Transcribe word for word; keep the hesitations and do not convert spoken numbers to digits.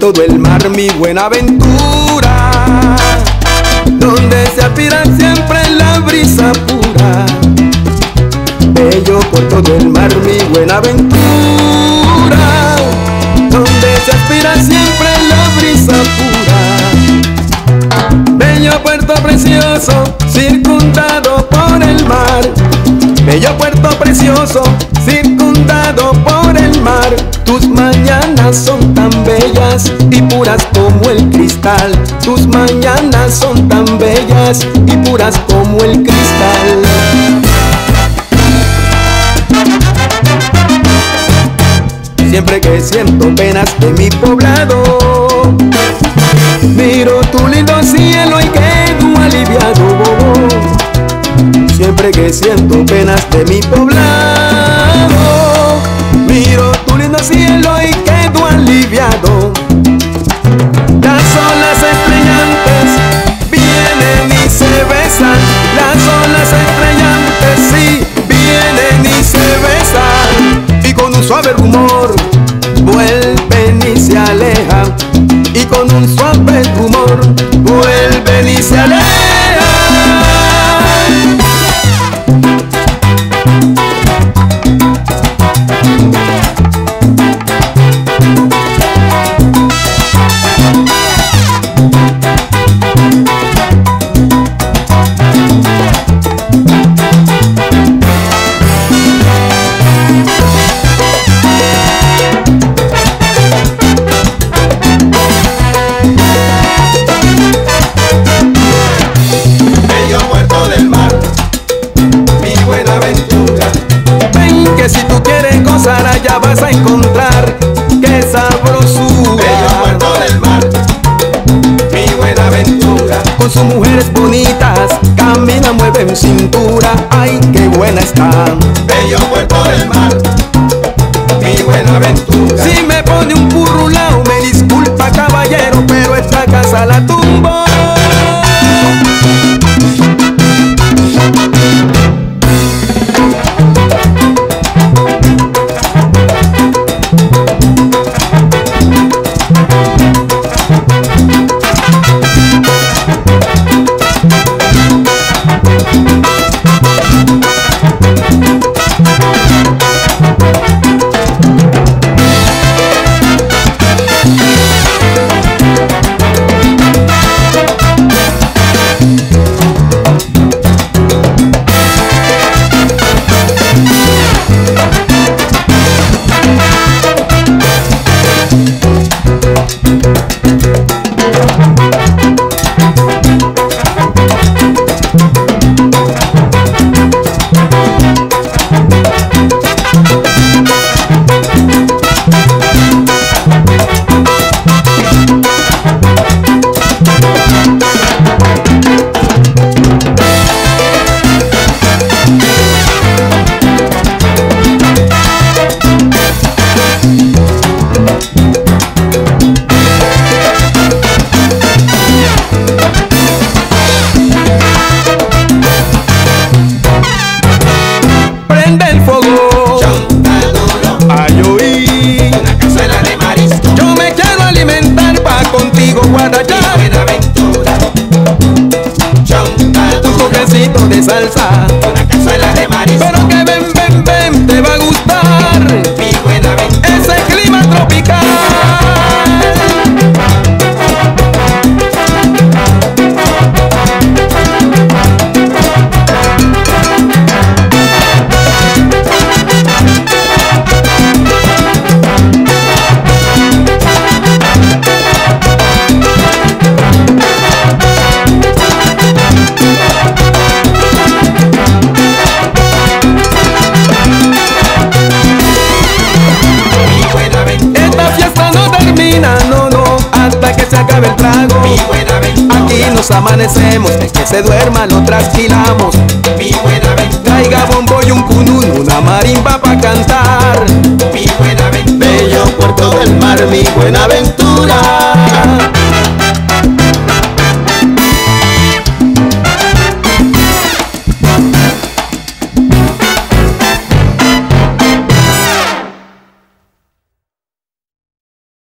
todo el mar mi Buenaventura, donde se aspira siempre la brisa pura. Bello por todo el mar mi Buenaventura, donde se aspira siempre la brisa pura. Bello puerto precioso, circundado por el mar. Bello puerto precioso, circundado por el mar. Tus mañanas son tan bellas y puras como el cristal. Tus mañanas son tan bellas y puras como el cristal. Siempre que siento penas de mi poblado, miro tu lindo cielo y quedo aliviado. Siempre que siento penas de mi poblado, miro tu lindo cielo y quedo aliviado. Las olas estrellantes vienen y se besan. Las olas estrellantes sí vienen y se besan. Y con un suave rumor vuelven y se alejan. Y con un suave rumor vuelven y se alejan. Que si tú quieres gozar allá vas a encontrar qué sabrosura. Bello puerto del mar, mi Buenaventura. Con sus mujeres bonitas camina, mueven cintura. Ay, qué buena está. Bello puerto del mar, mi Buenaventura. Si me pone un currulao me disculpa caballero, pero esta casa la tumbo. De salsa, una cazuela de marisco. Pero que ven, ven, ven, te va a gustar mi Buenaventura. ese clima tropical. Se acabe el trago, mi Buenaventura. Aquí nos amanecemos, el que se duerma lo trasquilamos. Mi Buenaventura. Traiga bombo y un cunún, una marimba pa' cantar.